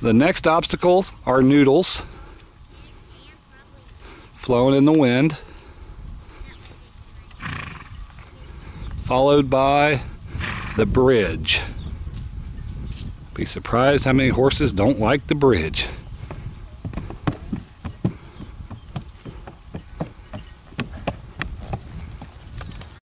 The next obstacles are noodles flowing in the wind, followed by the bridge. Be surprised how many horses don't like the bridge.